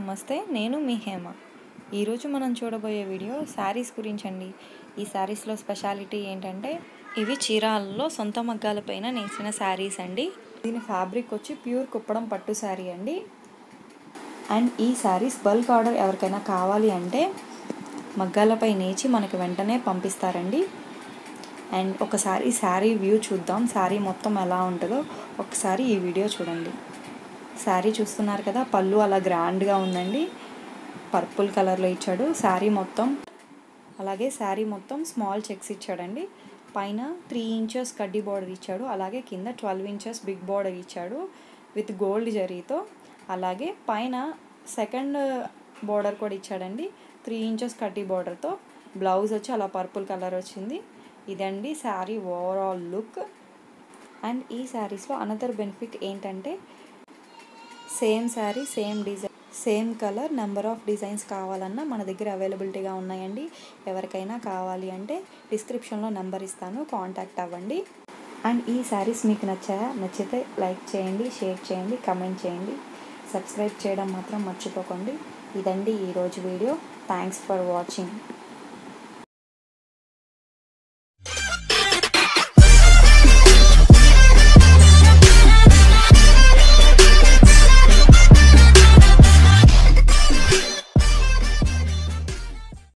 నమస్తే, నేను మీ హేమ. ఈరోజు మనం చూడబోయే వీడియో శారీస్ గురించి అండి. ఈ శారీస్లో స్పెషాలిటీ ఏంటంటే ఇవి చీరాలలో సొంత మగ్గాలపైన నేసిన శారీస్ అండి. దీని ఫ్యాబ్రిక్ వచ్చి ప్యూర్ కుప్పడం పట్టు శారీ అండి. అండ్ ఈ శారీస్ బల్క్ ఆర్డర్ ఎవరికైనా కావాలి అంటే మగ్గాలపై నేచి మనకు వెంటనే పంపిస్తారండి. అండ్ ఒకసారి శారీ వ్యూ చూద్దాం. శారీ మొత్తం ఎలా ఉంటుందో ఒకసారి ఈ వీడియో చూడండి. శారీ చూస్తున్నారు కదా, పళ్ళు అలా గ్రాండ్గా ఉందండి. పర్పుల్ కలర్లో ఇచ్చాడు శారీ మొత్తం. అలాగే శారీ మొత్తం స్మాల్ చెక్స్ ఇచ్చాడండి. పైన 3 ఇంచెస్ కడ్డీ బార్డర్ ఇచ్చాడు. అలాగే కింద 12 ఇంచెస్ బిగ్ బార్డర్ ఇచ్చాడు విత్ గోల్డ్ జరీతో. అలాగే పైన సెకండ్ బార్డర్ కూడా ఇచ్చాడండి 3 ఇంచెస్ కడ్డీ బార్డర్తో. బ్లౌజ్ వచ్చి అలా పర్పుల్ కలర్ వచ్చింది. ఇదండి శారీ ఓవరాల్ లుక్. అండ్ ఈ శారీస్లో అనదర్ బెనిఫిట్ ఏంటంటే same sari same design same colour number of designs కావాలన్నా మన దగ్గర అవైలబిలిటీగా ఉన్నాయండి. ఎవరికైనా కావాలి అంటే డిస్క్రిప్షన్లో నెంబర్ ఇస్తాను, కాంటాక్ట్ అవ్వండి. అండ్ ఈ శారీస్ మీకు నచ్చితే లైక్ చేయండి, షేర్ చేయండి, కమెంట్ చేయండి, సబ్స్క్రైబ్ చేయడం మాత్రం మర్చిపోకండి. ఇదండి ఈరోజు వీడియో. Thanks for watching.